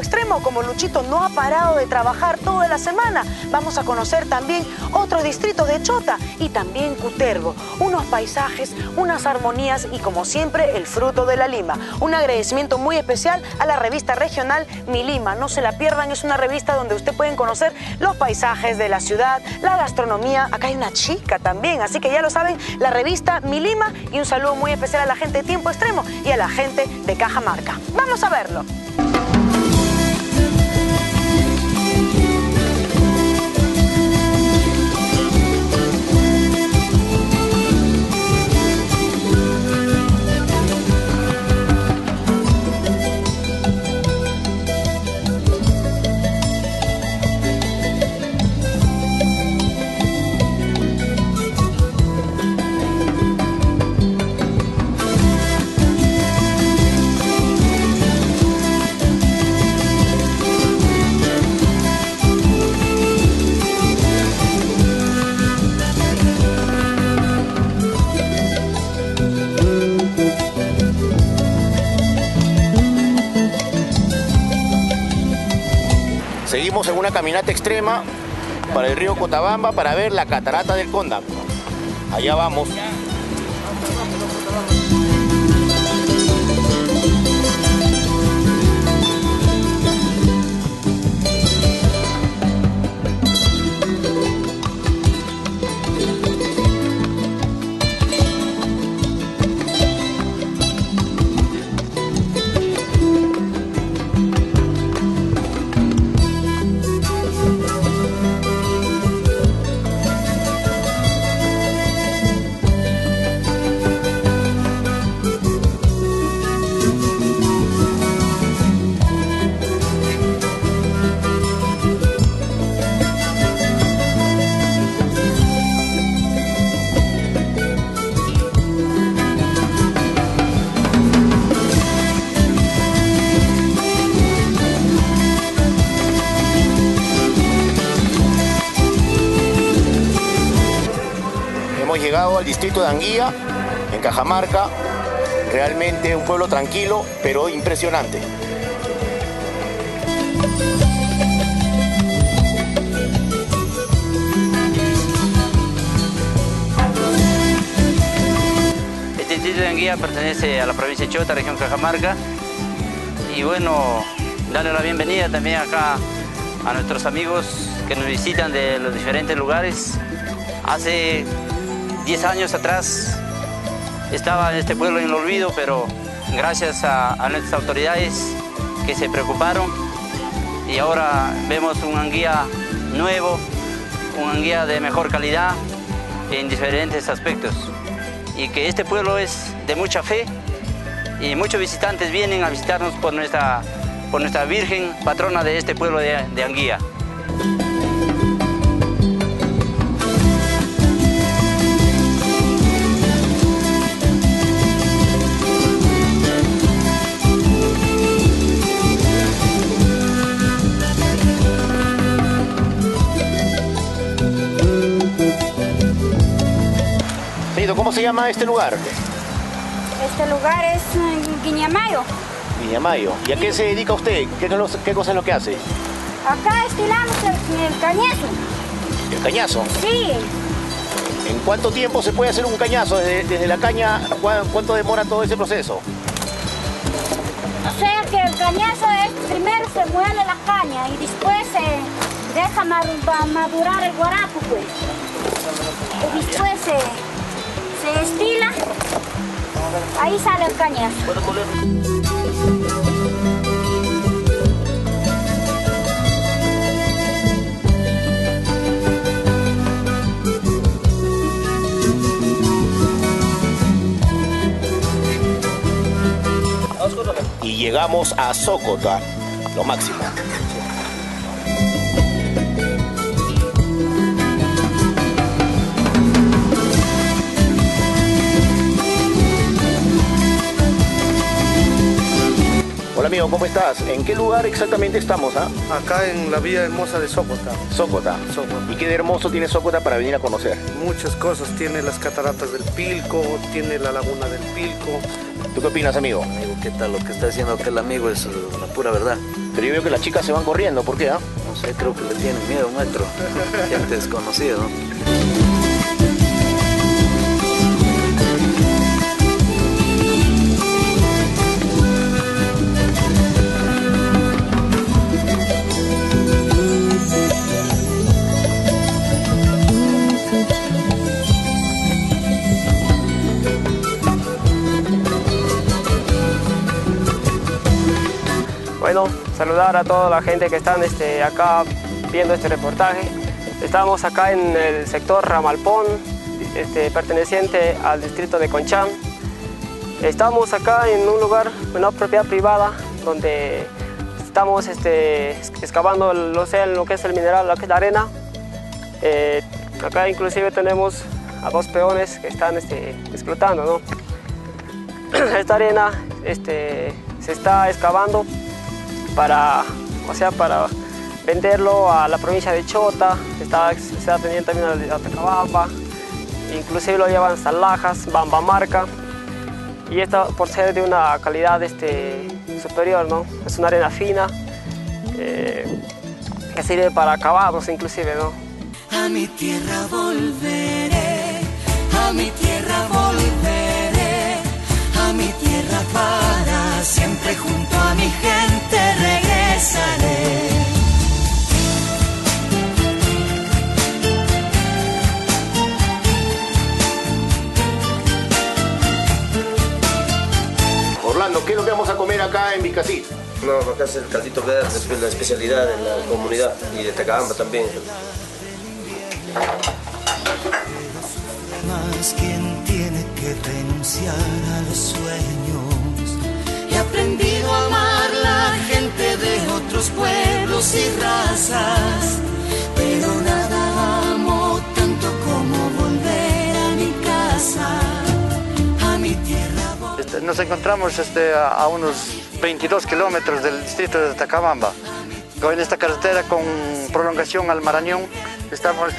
extremo, como Luchito no ha parado de trabajar toda la semana, vamos a conocer también otros distritos de Chota y también Cutervo. Unos paisajes, unas armonías y, como siempre, el fruto de la lima. Un agradecimiento muy especial a la revista regional Mi Lima. No se la pierdan, es una revista donde usted pueden conocer los paisajes de la ciudad, la gastronomía. Acá hay una chica también, así que ya lo saben, la revista Mi Lima. Y un saludo muy especial a la gente de Tiempo Extremo y a la gente de Cajamarca. ¡Vamos a verlo! Seguimos en una caminata extrema para el río Cotabamba para ver la catarata del Cóndam. Allá vamos. Hemos llegado al distrito de Anguía, en Cajamarca. Realmente un pueblo tranquilo, pero impresionante. Este distrito de Anguía pertenece a la provincia de Chota, región Cajamarca. Y bueno, darle la bienvenida también acá a nuestros amigos que nos visitan de los diferentes lugares. Hace 10 años atrás estaba este pueblo en el olvido, pero gracias a nuestras autoridades que se preocuparon y ahora vemos un Anguía nuevo, un Anguía de mejor calidad en diferentes aspectos. Y que este pueblo es de mucha fe y muchos visitantes vienen a visitarnos por nuestra Virgen, patrona de este pueblo de Anguía. ¿Cómo se llama este lugar? Este lugar es Guiñamayo. Guiñamayo. ¿Y a qué se dedica usted? ¿Qué cosa es lo que hace? Acá estilamos el cañazo. ¿El cañazo? Sí. ¿En cuánto tiempo se puede hacer un cañazo? Desde la caña, ¿cuánto demora todo ese proceso? O sea que el cañazo es, primero se muele la caña y después se deja madurar el guarapo, pues. Y después se estila, ahí sale el cañazo. Y llegamos a Sócota, lo máximo. Hola amigo, ¿cómo estás? ¿En qué lugar exactamente estamos? Acá en la Villa Hermosa de Sócota. Sócota. ¿Y qué de hermoso tiene Sócota para venir a conocer? Muchas cosas, tiene las cataratas del Pilco, tiene la laguna del Pilco. ¿Tú qué opinas, amigo? Amigo, ¿qué tal? Lo que está diciendo aquel amigo es la pura verdad. Pero yo veo que las chicas se van corriendo, ¿por qué? No sé, creo que le tienen miedo a un metro. Gente desconocida, ¿no? Bueno, saludar a toda la gente que están acá viendo este reportaje. Estamos acá en el sector Ramalpón, perteneciente al distrito de Conchán. Estamos acá en un lugar, una propiedad privada, donde estamos excavando lo que es el mineral, lo que es la arena. Acá inclusive tenemos a 2 peones que están explotando, ¿no? Esta arena se está excavando para venderlo a la provincia de Chota, se está vendiendo también a Tacabamba, inclusive lo llevan hasta Lajas, Bambamarca, y esto por ser de una calidad superior, ¿no? Es una arena fina que sirve para acabados inclusive, ¿no? A mi tierra volveré, a mi tierra volveré, a mi tierra para siempre, junto a mi gente regresaré. Orlando, ¿qué es lo que vamos a comer acá en Vicasí? No, acá es el caldito verde, es la especialidad de la comunidad y de Tacabamba también. Más quien tiene que renunciar a los sueños. He aprendido a amar la gente de otros pueblos y razas, pero nada amo tanto como volver a mi casa, a mi tierra. Nos encontramos a unos 22 kilómetros del distrito de Tacabamba. En esta carretera con prolongación al Marañón, estamos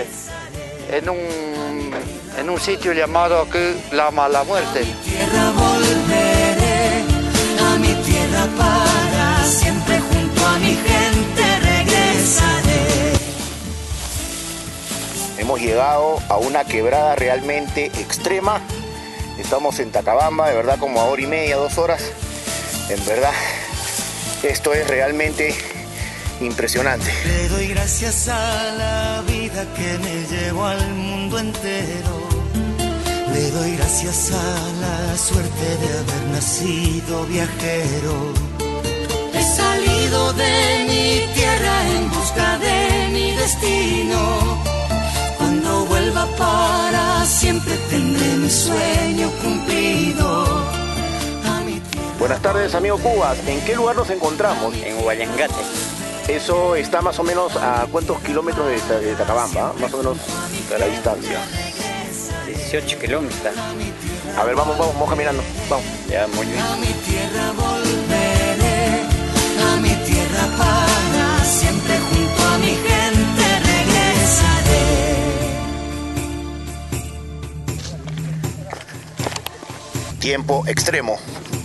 en un sitio llamado aquí La Mala Muerte. A mi tierra volveré, a mi tierra para siempre, junto a mi gente regresaré. Hemos llegado a una quebrada realmente extrema. Estamos en Tacabamba, de verdad como a 1h30, 2 horas. En verdad, esto es realmente impresionante. Le doy gracias a la vida que me llevó al mundo entero. Le doy gracias a la suerte de haber nacido viajero. He salido de mi tierra en busca de mi destino. Cuando vuelva para siempre tendré mi sueño cumplido. Buenas tardes, amigo Cubas. ¿En qué lugar nos encontramos? En Huallangate. Eso está más o menos a ¿cuántos kilómetros de Tacabamba? Más o menos la distancia. 18 kilómetros. A ver, vamos caminando. Vamos. Ya, muy bien. A mi tierra volveré, a mi tierra para siempre, junto a mi gente regresaré. Tiempo extremo.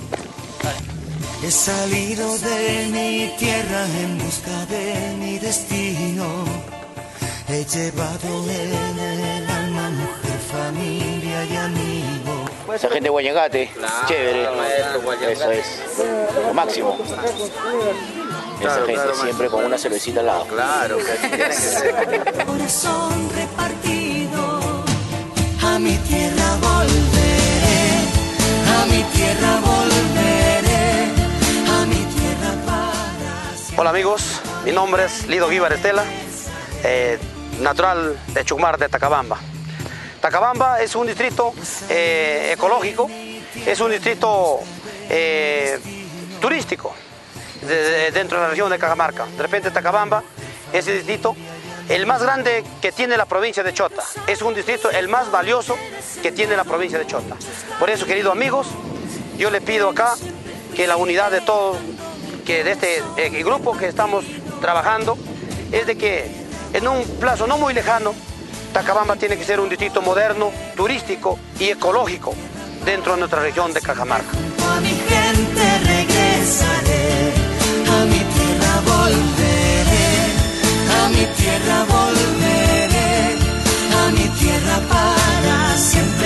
He salido de mi tierra en busca de mi destino. He llevado en el alma mujer, familia y amigo. Esa gente de Huallangate, chévere. Eso es lo máximo. Esa gente siempre con una cervecita al lado. Claro, que así tiene que ser. Corazón repartido, a mi tierra volveré, a mi tierra volveré, a mi tierra para siempre. Hola amigos, mi nombre es Lido Guíbar Estela, natural de Chucmar de Tacabamba. Tacabamba es un distrito ecológico, es un distrito turístico dentro de la región de Cajamarca. De repente Tacabamba es el distrito el más grande que tiene la provincia de Chota. Es un distrito el más valioso que tiene la provincia de Chota. Por eso, queridos amigos, yo les pido acá que la unidad de todos, que de este grupo que estamos trabajando, es de que en un plazo no muy lejano, Tacabamba tiene que ser un distrito moderno, turístico y ecológico dentro de nuestra región de Cajamarca. A mi gente regresaré, a mi tierra. tierra volveré, a mi tierra para siempre.